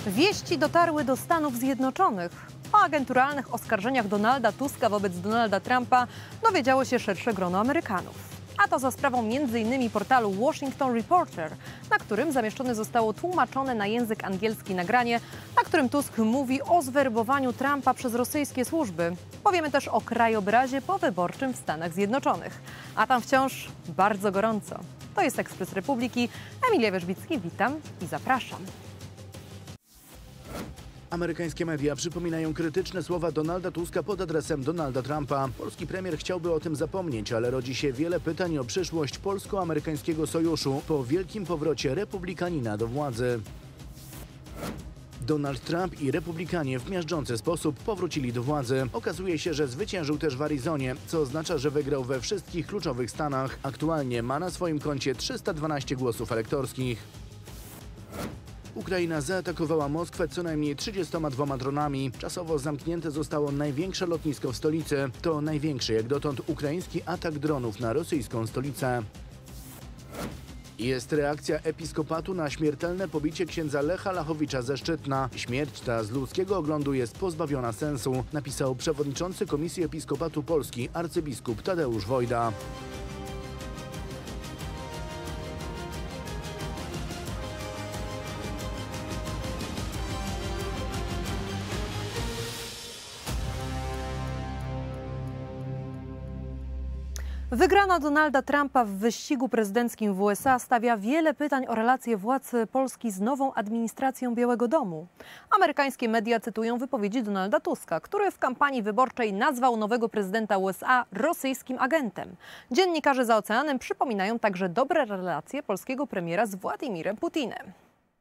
Wieści dotarły do Stanów Zjednoczonych. O agenturalnych oskarżeniach Donalda Tuska wobec Donalda Trumpa dowiedziało się szersze grono Amerykanów. A to za sprawą m.in. portalu Washington Reporter, na którym zamieszczone zostało tłumaczone na język angielski nagranie, na którym Tusk mówi o zwerbowaniu Trumpa przez rosyjskie służby. Powiemy też o krajobrazie powyborczym w Stanach Zjednoczonych. A tam wciąż bardzo gorąco. To jest Ekspres Republiki. Emilia Wierzbicki, witam i zapraszam. Amerykańskie media przypominają krytyczne słowa Donalda Tuska pod adresem Donalda Trumpa. Polski premier chciałby o tym zapomnieć, ale rodzi się wiele pytań o przyszłość polsko-amerykańskiego sojuszu po wielkim powrocie republikanina do władzy. Donald Trump i republikanie w miażdżący sposób powrócili do władzy. Okazuje się, że zwyciężył też w Arizonie, co oznacza, że wygrał we wszystkich kluczowych stanach. Aktualnie ma na swoim koncie 312 głosów elektorskich. Ukraina zaatakowała Moskwę co najmniej 32 dronami. Czasowo zamknięte zostało największe lotnisko w stolicy. To największy jak dotąd ukraiński atak dronów na rosyjską stolicę. Jest reakcja episkopatu na śmiertelne pobicie księdza Lecha Lachowicza ze Szczytna. Śmierć ta z ludzkiego oglądu jest pozbawiona sensu, napisał przewodniczący Komisji Episkopatu Polski arcybiskup Tadeusz Wojda. Wygrana Donalda Trumpa w wyścigu prezydenckim w USA stawia wiele pytań o relacje władz Polski z nową administracją Białego Domu. Amerykańskie media cytują wypowiedzi Donalda Tuska, który w kampanii wyborczej nazwał nowego prezydenta USA rosyjskim agentem. Dziennikarze za oceanem przypominają także dobre relacje polskiego premiera z Władimirem Putinem.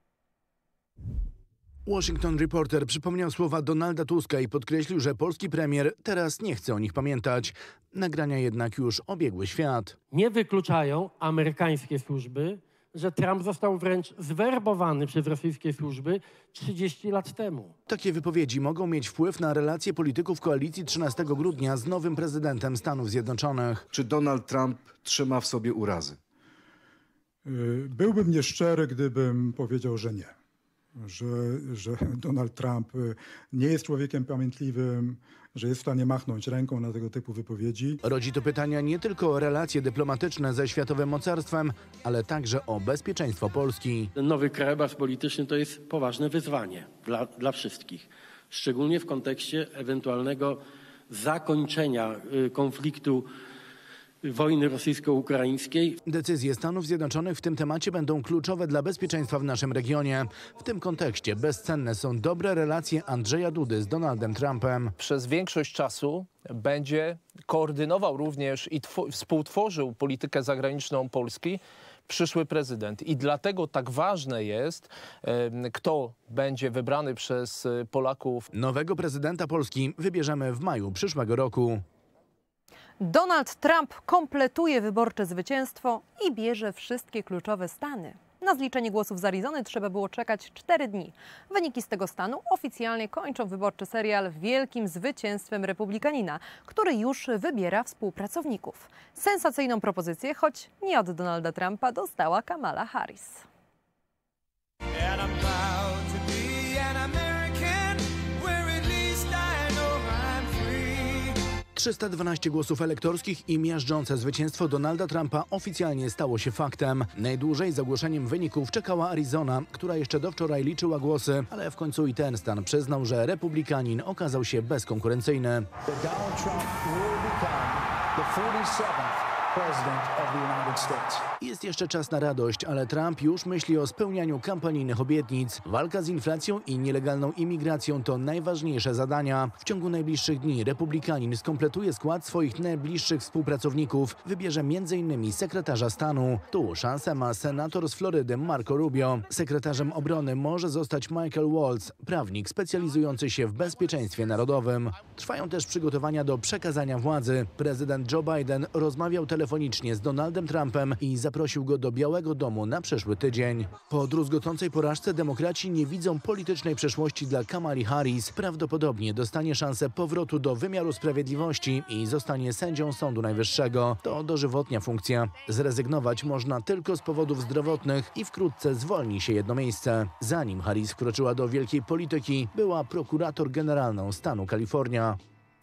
Washington Reporter przypomniał słowa Donalda Tuska i podkreślił, że polski premier teraz nie chce o nich pamiętać. Nagrania jednak już obiegły świat. Nie wykluczają amerykańskie służby, że Trump został wręcz zwerbowany przez rosyjskie służby 30 lat temu. Takie wypowiedzi mogą mieć wpływ na relacje polityków koalicji 13 grudnia z nowym prezydentem Stanów Zjednoczonych. Czy Donald Trump trzyma w sobie urazy? Byłbym nieszczery, gdybym powiedział, że nie. Że Donald Trump nie jest człowiekiem pamiętliwym, że jest w stanie machnąć ręką na tego typu wypowiedzi. Rodzi to pytania nie tylko o relacje dyplomatyczne ze światowym mocarstwem, ale także o bezpieczeństwo Polski. Ten nowy krajobraz polityczny to jest poważne wyzwanie dla wszystkich. Szczególnie w kontekście ewentualnego zakończenia konfliktu wojny rosyjsko-ukraińskiej. Decyzje Stanów Zjednoczonych w tym temacie będą kluczowe dla bezpieczeństwa w naszym regionie. W tym kontekście bezcenne są dobre relacje Andrzeja Dudy z Donaldem Trumpem. Przez większość czasu będzie koordynował również i współtworzył politykę zagraniczną Polski przyszły prezydent. I dlatego tak ważne jest, kto będzie wybrany przez Polaków. Nowego prezydenta Polski wybierzemy w maju przyszłego roku. Donald Trump kompletuje wyborcze zwycięstwo i bierze wszystkie kluczowe stany. Na zliczenie głosów z Arizony trzeba było czekać 4 dni. Wyniki z tego stanu oficjalnie kończą wyborczy serial wielkim zwycięstwem republikanina, który już wybiera współpracowników. Sensacyjną propozycję, choć nie od Donalda Trumpa, dostała Kamala Harris. 312 głosów elektorskich i miażdżące zwycięstwo Donalda Trumpa oficjalnie stało się faktem. Najdłużej z ogłoszeniem wyników czekała Arizona, która jeszcze do wczoraj liczyła głosy, ale w końcu i ten stan przyznał, że republikanin okazał się bezkonkurencyjny. Jest jeszcze czas na radość, ale Trump już myśli o spełnianiu kampanijnych obietnic. Walka z inflacją i nielegalną imigracją to najważniejsze zadania. W ciągu najbliższych dni republikanin skompletuje skład swoich najbliższych współpracowników. Wybierze m.in. sekretarza stanu. Tu szansę ma senator z Florydy Marco Rubio. Sekretarzem obrony może zostać Michael Waltz, prawnik specjalizujący się w bezpieczeństwie narodowym. Trwają też przygotowania do przekazania władzy. Prezydent Joe Biden rozmawiał telefonicznie telefonicznie z Donaldem Trumpem i zaprosił go do Białego Domu na przyszły tydzień. Po druzgocącej porażce demokraci nie widzą politycznej przeszłości dla Kamali Harris. Prawdopodobnie dostanie szansę powrotu do wymiaru sprawiedliwości i zostanie sędzią Sądu Najwyższego. To dożywotnia funkcja. Zrezygnować można tylko z powodów zdrowotnych i wkrótce zwolni się jedno miejsce. Zanim Harris wkroczyła do wielkiej polityki, była prokurator generalną stanu Kalifornia.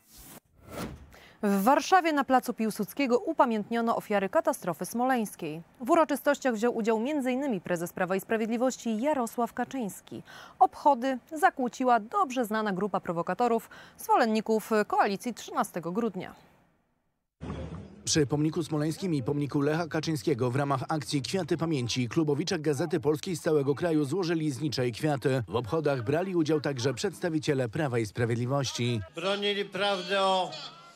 W Warszawie na placu Piłsudskiego upamiętniono ofiary katastrofy smoleńskiej. W uroczystościach wziął udział m.in. prezes Prawa i Sprawiedliwości Jarosław Kaczyński. Obchody zakłóciła dobrze znana grupa prowokatorów, zwolenników koalicji 13 grudnia. Przy pomniku smoleńskim i pomniku Lecha Kaczyńskiego w ramach akcji Kwiaty Pamięci klubowicze Gazety Polskiej z całego kraju złożyli znicze i kwiaty. W obchodach brali udział także przedstawiciele Prawa i Sprawiedliwości. Bronili prawdy o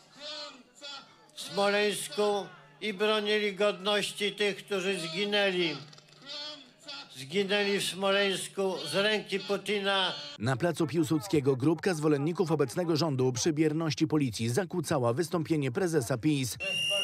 Smoleńsku i bronili godności tych, którzy zginęli. Zginęli w Smoleńsku z ręki Putina. Na placu Piłsudskiego grupka zwolenników obecnego rządu przy bierności policji zakłócała wystąpienie prezesa PiS.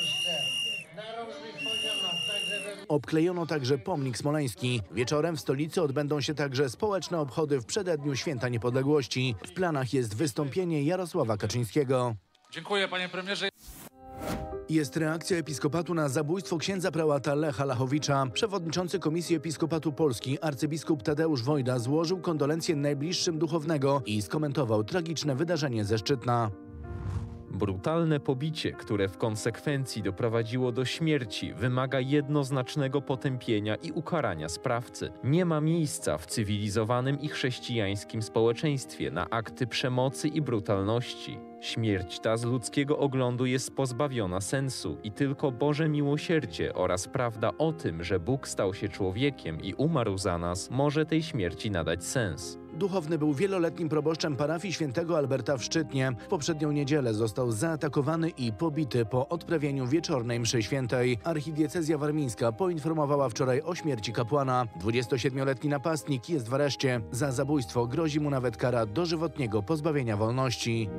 Obklejono także pomnik smoleński. Wieczorem w stolicy odbędą się także społeczne obchody w przededniu Święta Niepodległości. W planach jest wystąpienie Jarosława Kaczyńskiego. Dziękuję, panie premierze. Jest reakcja episkopatu na zabójstwo księdza prałata Lecha Lachowicza. Przewodniczący Komisji Episkopatu Polski arcybiskup Tadeusz Wojda złożył kondolencje najbliższym duchownego i skomentował tragiczne wydarzenie ze Szczytna. Brutalne pobicie, które w konsekwencji doprowadziło do śmierci, wymaga jednoznacznego potępienia i ukarania sprawcy. Nie ma miejsca w cywilizowanym i chrześcijańskim społeczeństwie na akty przemocy i brutalności. Śmierć ta z ludzkiego oglądu jest pozbawiona sensu i tylko Boże miłosierdzie oraz prawda o tym, że Bóg stał się człowiekiem i umarł za nas, może tej śmierci nadać sens. Duchowny był wieloletnim proboszczem parafii świętego Alberta w Szczytnie. W poprzednią niedzielę został zaatakowany i pobity po odprawieniu wieczornej mszy świętej. Archidiecezja warmińska poinformowała wczoraj o śmierci kapłana. 27-letni napastnik jest w areszcie. Za zabójstwo grozi mu nawet kara dożywotniego pozbawienia wolności.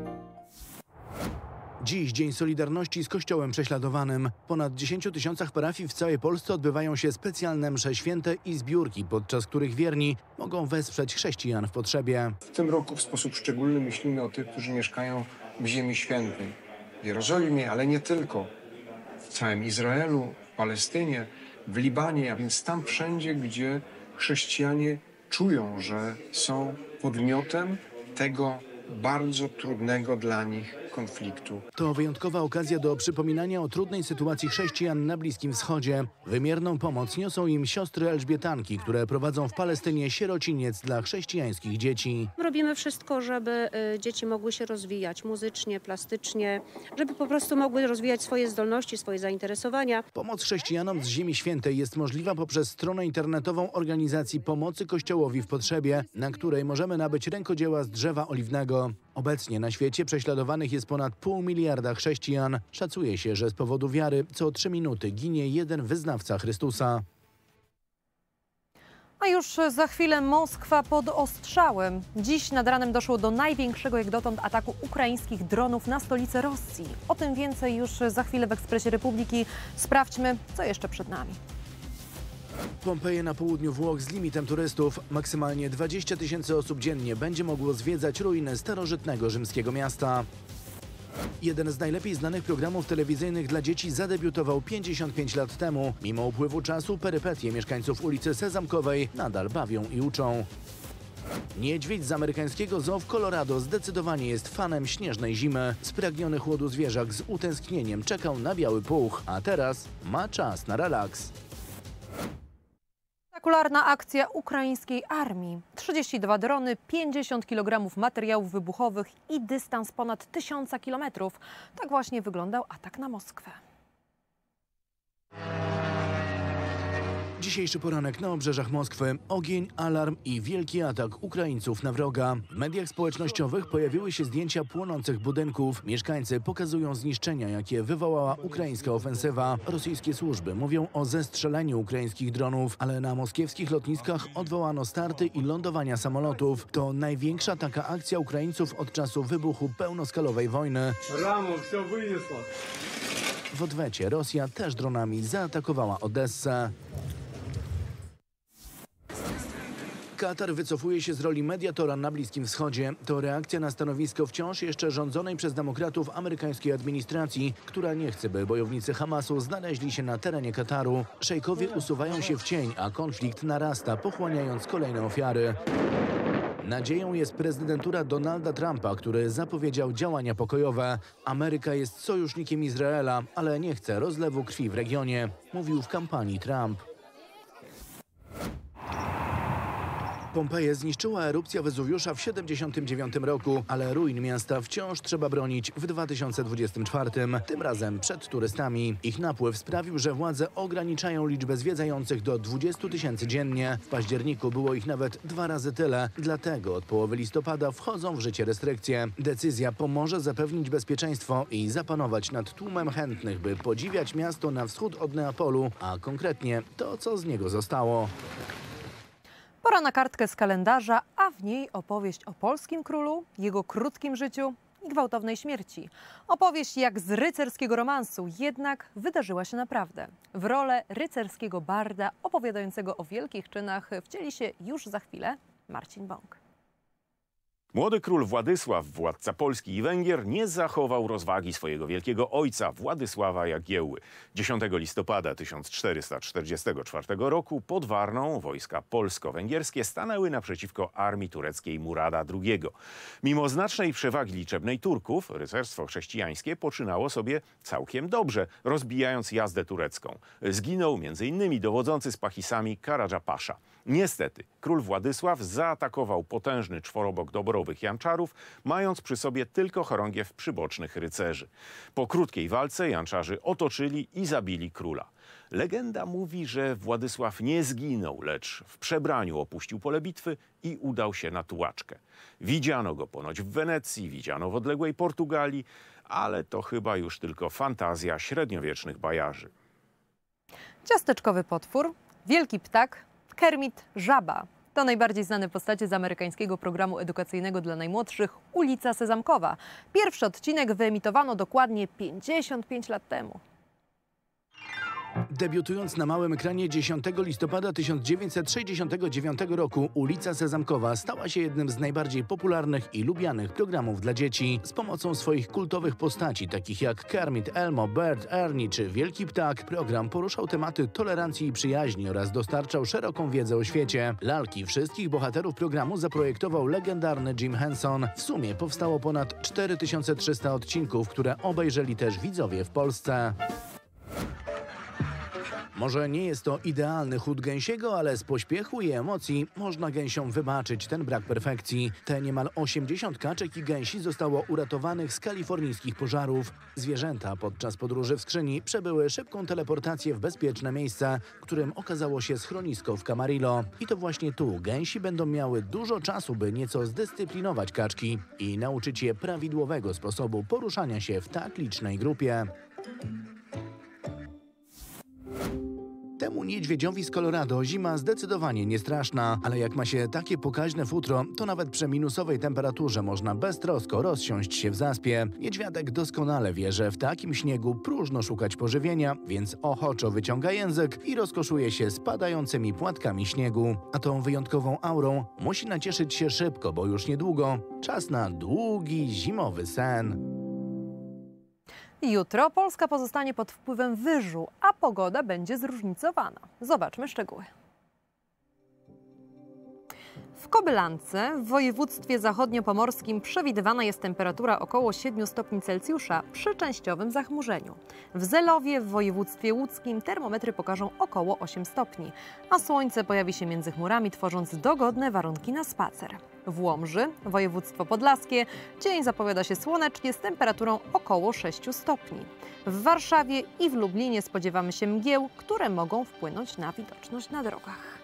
Dziś Dzień Solidarności z Kościołem Prześladowanym. W ponad 10 tysiącach parafii w całej Polsce odbywają się specjalne msze święte i zbiórki, podczas których wierni mogą wesprzeć chrześcijan w potrzebie. W tym roku w sposób szczególny myślimy o tych, którzy mieszkają w Ziemi Świętej, w Jerozolimie, ale nie tylko. W całym Izraelu, w Palestynie, w Libanie, a więc tam wszędzie, gdzie chrześcijanie czują, że są podmiotem tego bardzo trudnego dla nich konfliktu. To wyjątkowa okazja do przypominania o trudnej sytuacji chrześcijan na Bliskim Wschodzie. Wymierną pomoc niosą im siostry Elżbietanki, które prowadzą w Palestynie sierociniec dla chrześcijańskich dzieci. Robimy wszystko, żeby dzieci mogły się rozwijać muzycznie, plastycznie, żeby po prostu mogły rozwijać swoje zdolności, swoje zainteresowania. Pomoc chrześcijanom z Ziemi Świętej jest możliwa poprzez stronę internetową organizacji Pomocy Kościołowi w Potrzebie, na której możemy nabyć rękodzieła z drzewa oliwnego. Obecnie na świecie prześladowanych jest ponad 0,5 miliarda chrześcijan. Szacuje się, że z powodu wiary co 3 minuty ginie jeden wyznawca Chrystusa. A już za chwilę Moskwa pod ostrzałem. Dziś nad ranem doszło do największego jak dotąd ataku ukraińskich dronów na stolicę Rosji. O tym więcej już za chwilę w Ekspresie Republiki. Sprawdźmy, co jeszcze przed nami. Pompeje na południu Włoch z limitem turystów. Maksymalnie 20 000 osób dziennie będzie mogło zwiedzać ruiny starożytnego rzymskiego miasta. Jeden z najlepiej znanych programów telewizyjnych dla dzieci zadebiutował 55 lat temu. Mimo upływu czasu perypetie mieszkańców ulicy Sezamkowej nadal bawią i uczą. Niedźwiedź z amerykańskiego zoo w Colorado zdecydowanie jest fanem śnieżnej zimy. Spragniony chłodu zwierzak z utęsknieniem czekał na biały puch, a teraz ma czas na relaks. Spektakularna akcja ukraińskiej armii. 32 drony, 50 kg materiałów wybuchowych i dystans ponad 1000 kilometrów. Tak właśnie wyglądał atak na Moskwę. Dzisiejszy poranek na obrzeżach Moskwy. Ogień, alarm i wielki atak Ukraińców na wroga. W mediach społecznościowych pojawiły się zdjęcia płonących budynków. Mieszkańcy pokazują zniszczenia, jakie wywołała ukraińska ofensywa. Rosyjskie służby mówią o zestrzeleniu ukraińskich dronów, ale na moskiewskich lotniskach odwołano starty i lądowania samolotów. To największa taka akcja Ukraińców od czasu wybuchu pełnoskalowej wojny. W odwecie Rosja też dronami zaatakowała Odessę. Katar wycofuje się z roli mediatora na Bliskim Wschodzie. To reakcja na stanowisko wciąż jeszcze rządzonej przez demokratów amerykańskiej administracji, która nie chce, by bojownicy Hamasu znaleźli się na terenie Kataru. Szejkowie usuwają się w cień, a konflikt narasta, pochłaniając kolejne ofiary. Nadzieją jest prezydentura Donalda Trumpa, który zapowiedział działania pokojowe. Ameryka jest sojusznikiem Izraela, ale nie chce rozlewu krwi w regionie, mówił w kampanii Trump. Pompeję zniszczyła erupcja Wezuwiusza w 1979 roku, ale ruin miasta wciąż trzeba bronić w 2024, tym razem przed turystami. Ich napływ sprawił, że władze ograniczają liczbę zwiedzających do 20 000 dziennie. W październiku było ich nawet 2 razy tyle, dlatego od połowy listopada wchodzą w życie restrykcje. Decyzja pomoże zapewnić bezpieczeństwo i zapanować nad tłumem chętnych, by podziwiać miasto na wschód od Neapolu, a konkretnie to, co z niego zostało. Pora na kartkę z kalendarza, a w niej opowieść o polskim królu, jego krótkim życiu i gwałtownej śmierci. Opowieść jak z rycerskiego romansu, jednak wydarzyła się naprawdę. W rolę rycerskiego barda opowiadającego o wielkich czynach wcieli się już za chwilę Marcin Bąk. Młody król Władysław, władca Polski i Węgier, nie zachował rozwagi swojego wielkiego ojca, Władysława Jagiełły. 10 listopada 1444 roku pod Warną wojska polsko-węgierskie stanęły naprzeciwko armii tureckiej Murada II. Mimo znacznej przewagi liczebnej Turków, rycerstwo chrześcijańskie poczynało sobie całkiem dobrze, rozbijając jazdę turecką. Zginął m.in. dowodzący Spachisami Karadża Pasza. Niestety, król Władysław zaatakował potężny czworobok dobrowych Janczarów, mając przy sobie tylko chorągiew przybocznych rycerzy. Po krótkiej walce Janczarzy otoczyli i zabili króla. Legenda mówi, że Władysław nie zginął, lecz w przebraniu opuścił pole bitwy i udał się na tułaczkę. Widziano go ponoć w Wenecji, widziano w odległej Portugalii, ale to chyba już tylko fantazja średniowiecznych bajarzy. Ciasteczkowy potwór, wielki ptak, Kermit Żaba. To najbardziej znane postacie z amerykańskiego programu edukacyjnego dla najmłodszych Ulica Sezamkowa. Pierwszy odcinek wyemitowano dokładnie 55 lat temu. Debiutując na małym ekranie 10 listopada 1969 roku, Ulica Sezamkowa stała się jednym z najbardziej popularnych i lubianych programów dla dzieci. Z pomocą swoich kultowych postaci, takich jak Kermit, Elmo, Bert, Ernie czy Wielki Ptak, program poruszał tematy tolerancji i przyjaźni oraz dostarczał szeroką wiedzę o świecie. Lalki wszystkich bohaterów programu zaprojektował legendarny Jim Henson. W sumie powstało ponad 4300 odcinków, które obejrzeli też widzowie w Polsce. Może nie jest to idealny chód gęsiego, ale z pośpiechu i emocji można gęsiom wybaczyć ten brak perfekcji. Te niemal 80 kaczek i gęsi zostało uratowanych z kalifornijskich pożarów. Zwierzęta podczas podróży w skrzyni przebyły szybką teleportację w bezpieczne miejsce, którym okazało się schronisko w Camarillo. I to właśnie tu gęsi będą miały dużo czasu, by nieco zdyscyplinować kaczki i nauczyć je prawidłowego sposobu poruszania się w tak licznej grupie. Temu niedźwiedziowi z Colorado zima zdecydowanie nie straszna, ale jak ma się takie pokaźne futro, to nawet przy minusowej temperaturze można beztrosko rozsiąść się w zaspie. Niedźwiadek doskonale wie, że w takim śniegu próżno szukać pożywienia, więc ochoczo wyciąga język i rozkoszuje się spadającymi płatkami śniegu. A tą wyjątkową aurą musi nacieszyć się szybko, bo już niedługo czas na długi, zimowy sen. Jutro Polska pozostanie pod wpływem wyżu, a pogoda będzie zróżnicowana. Zobaczmy szczegóły. W Kobylance w województwie zachodniopomorskim przewidywana jest temperatura około 7 stopni Celsjusza przy częściowym zachmurzeniu. W Zelowie w województwie łódzkim termometry pokażą około 8 stopni, a słońce pojawi się między chmurami, tworząc dogodne warunki na spacer. W Łomży, województwo podlaskie, dzień zapowiada się słonecznie z temperaturą około 6 stopni. W Warszawie i w Lublinie spodziewamy się mgieł, które mogą wpłynąć na widoczność na drogach.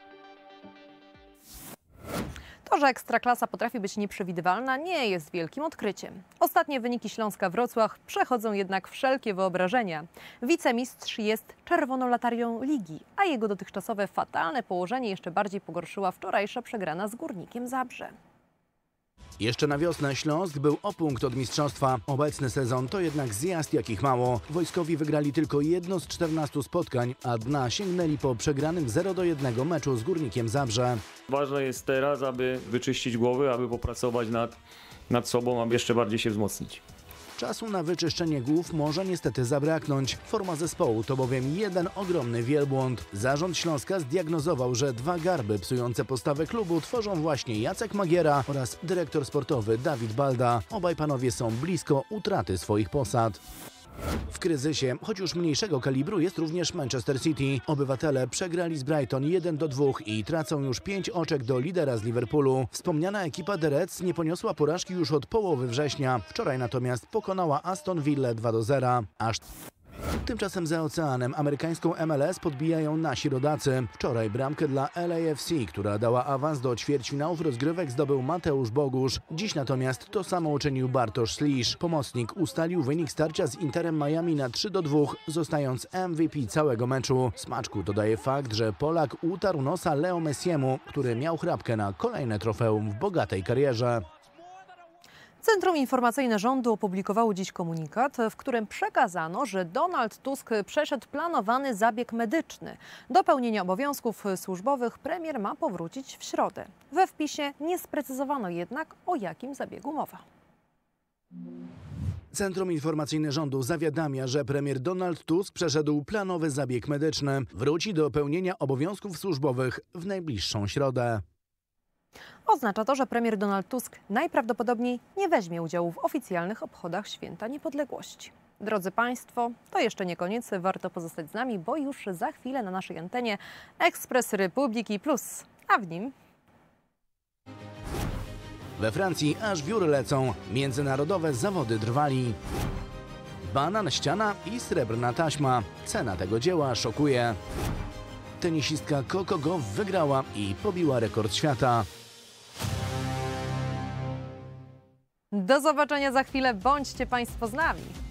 To, że Ekstraklasa potrafi być nieprzewidywalna, nie jest wielkim odkryciem. Ostatnie wyniki Śląska-Wrocław przechodzą jednak wszelkie wyobrażenia. Wicemistrz jest czerwoną latarią ligi, a jego dotychczasowe fatalne położenie jeszcze bardziej pogorszyła wczorajsza przegrana z Górnikiem Zabrze. Jeszcze na wiosnę Śląsk był o punkt od mistrzostwa. Obecny sezon to jednak zjazd jakich mało. Wojskowi wygrali tylko jedno z 14 spotkań, a dna sięgnęli po przegranym 0-1 meczu z Górnikiem Zabrze. Ważne jest teraz, aby wyczyścić głowy, aby popracować nad sobą, aby jeszcze bardziej się wzmocnić. Czasu na wyczyszczenie głów może niestety zabraknąć. Forma zespołu to bowiem jeden ogromny wielbłąd. Zarząd Śląska zdiagnozował, że dwa garby psujące postawę klubu tworzą właśnie Jacek Magiera oraz dyrektor sportowy Dawid Balda. Obaj panowie są blisko utraty swoich posad. W kryzysie, choć już mniejszego kalibru, jest również Manchester City. Obywatele przegrali z Brighton 1-2 i tracą już 5 oczek do lidera z Liverpoolu. Wspomniana ekipa The Reds nie poniosła porażki już od połowy września. Wczoraj natomiast pokonała Aston Villa 2-0. Tymczasem za oceanem amerykańską MLS podbijają nasi rodacy. Wczoraj bramkę dla LAFC, która dała awans do ćwierćfinałów rozgrywek, zdobył Mateusz Bogusz. Dziś natomiast to samo uczynił Bartosz Slisz. Pomocnik ustalił wynik starcia z Interem Miami na 3-2, zostając MVP całego meczu. Smaczku dodaje fakt, że Polak utarł nosa Leo Messiemu, który miał chrapkę na kolejne trofeum w bogatej karierze. Centrum Informacyjne Rządu opublikowało dziś komunikat, w którym przekazano, że Donald Tusk przeszedł planowany zabieg medyczny. Do pełnienia obowiązków służbowych premier ma powrócić w środę. We wpisie nie sprecyzowano jednak, o jakim zabiegu mowa. Centrum Informacyjne Rządu zawiadamia, że premier Donald Tusk przeszedł planowy zabieg medyczny. Wróci do pełnienia obowiązków służbowych w najbliższą środę. Oznacza to, że premier Donald Tusk najprawdopodobniej nie weźmie udziału w oficjalnych obchodach Święta Niepodległości. Drodzy Państwo, to jeszcze nie koniec. Warto pozostać z nami, bo już za chwilę na naszej antenie Ekspres Republiki Plus, a w nim... We Francji aż wióry lecą. Międzynarodowe zawody drwali. Banan, ściana i srebrna taśma. Cena tego dzieła szokuje. Tenisistka Coco Gauff wygrała i pobiła rekord świata. Do zobaczenia za chwilę. Bądźcie Państwo z nami.